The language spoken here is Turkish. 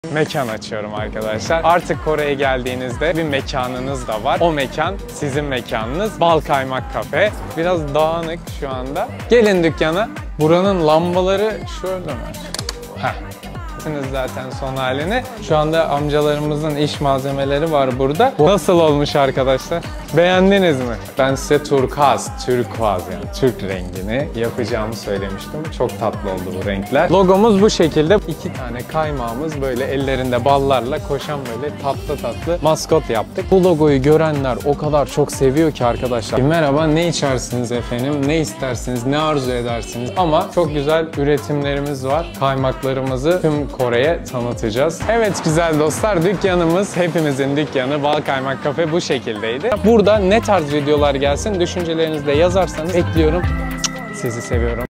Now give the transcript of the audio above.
mekan açıyorum arkadaşlar. Artık Kore'ye geldiğinizde bir mekanınız da var. O mekan sizin mekanınız. Bal Kaymak Kafe. Biraz dağınık şu anda. Gelin dükkana. Buranın lambaları şöyle mi? Heh. Zaten son halini. Şu anda amcalarımızın iş malzemeleri var burada. Bu nasıl olmuş arkadaşlar? Beğendiniz mi? Ben size turkuaz yani Türk rengini yapacağımı söylemiştim. Çok tatlı oldu bu renkler. Logomuz bu şekilde. 2 tane kaymağımız böyle ellerinde ballarla koşan böyle tatlı maskot yaptık. Bu logoyu görenler o kadar çok seviyor ki arkadaşlar. Merhaba, ne içersiniz efendim? Ne istersiniz? Ne arzu edersiniz? Ama çok güzel üretimlerimiz var. Kaymaklarımızı tüm Kore'ye tanıtacağız. Evet güzel dostlar, dükkanımız, hepimizin dükkanı Bal Kaymak Kafe bu şekildeydi. Burada ne tarz videolar gelsin düşüncelerinizi de yazarsanız bekliyorum. Sizi seviyorum.